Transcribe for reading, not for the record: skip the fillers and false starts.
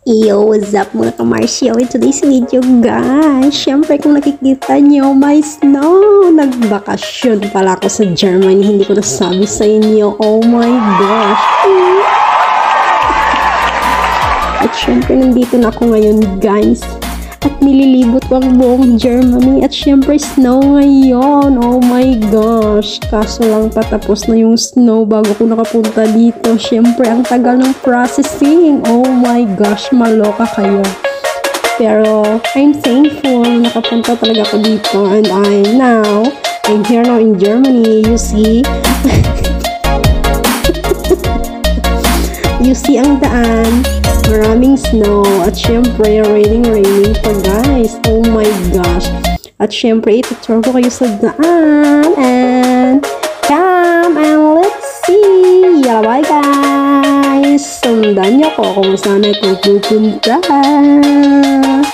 Yo, what's up mga ka-Marcio? In today's video guys, syempre kung nakikita nyo, may snow. Nagbakasyon pala ako sa Germany. Hindi ko nasabi sa inyo. Oh my gosh. At syempre nandito na ako ngayon guys. At nililibot ko ang buong Germany. At syempre snow ngayon. Oh my gosh. Kaso lang patapos na yung snow bago ko nakapunta dito. Syempre ang tagal ng processing. Oh my gosh. Maloka kayo. Pero I'm thankful na nakapunta talaga ako dito. And I'm here now in Germany. You see? You see ang daan. Maraming snow at syempre raining pa guys. Oh my gosh. At syempre itutur ko kayo sa daan and come and let's see. Yeah, bye guys. Sundan nyo ko kung saan ito pupunta.